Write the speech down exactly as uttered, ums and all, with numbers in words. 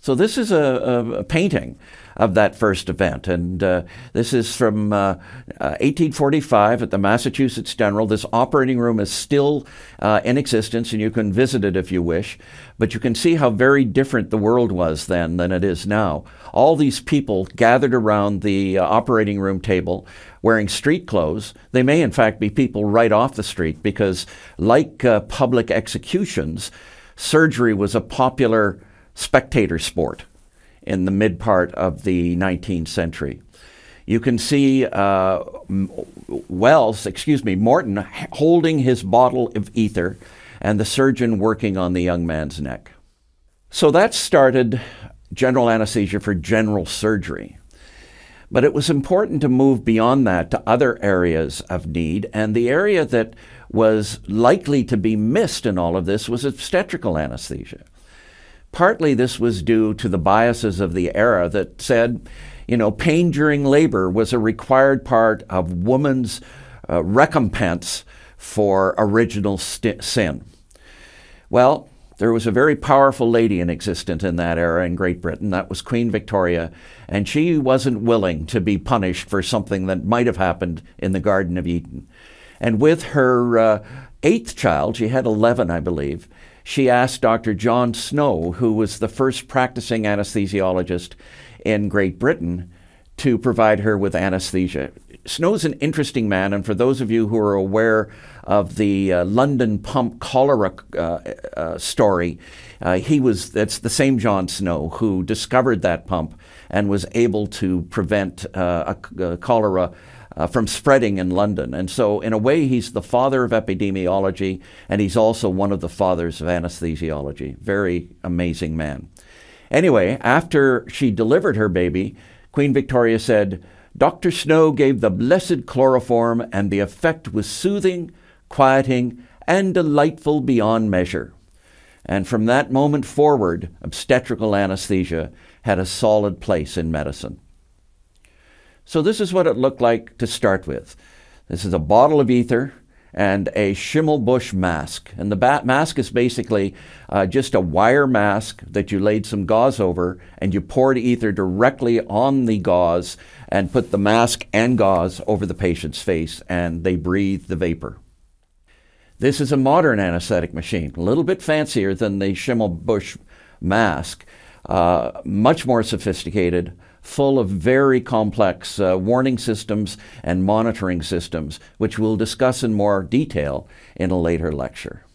So this is a, a, a painting of that first event, and uh, this is from uh, uh, eighteen forty-five at the Massachusetts General. This operating room is still uh, in existence, and you can visit it if you wish, but you can see how very different the world was then than it is now. All these people gathered around the uh, operating room table wearing street clothes. They may in fact be people right off the street, because like uh, public executions, surgery was a popular spectator sport in the mid part of the nineteenth century. You can see uh, Wells, excuse me, Morton holding his bottle of ether and the surgeon working on the young man's neck. So that started general anesthesia for general surgery. But it was important to move beyond that to other areas of need, and the area that was likely to be missed in all of this was obstetrical anesthesia. Partly this was due to the biases of the era that said, you know, pain during labor was a required part of woman's uh, recompense for original sin. Well, there was a very powerful lady in existence in that era in Great Britain. That was Queen Victoria, and she wasn't willing to be punished for something that might have happened in the Garden of Eden. And with her uh, eighth child, she had eleven, I believe, she asked Doctor John Snow, who was the first practicing anesthesiologist in Great Britain, to provide her with anesthesia. Snow's an interesting man, and for those of you who are aware of the uh, London pump cholera uh, uh, story, uh, he was, that's the same John Snow who discovered that pump and was able to prevent uh, a, a cholera Uh, from spreading in London. And so in a way, he's the father of epidemiology, and he's also one of the fathers of anesthesiology. Very amazing man. Anyway, after she delivered her baby, Queen Victoria said, "Doctor Snow gave the blessed chloroform, and the effect was soothing, quieting, and delightful beyond measure." And from that moment forward, obstetrical anesthesia had a solid place in medicine. So this is what it looked like to start with. This is a bottle of ether and a Schimmelbusch mask. And the mask is basically uh, just a wire mask that you laid some gauze over, and you poured ether directly on the gauze and put the mask and gauze over the patient's face, and they breathed the vapor. This is a modern anesthetic machine, a little bit fancier than the Schimmelbusch mask, uh, much more sophisticated, full of very complex uh, warning systems and monitoring systems, which we'll discuss in more detail in a later lecture.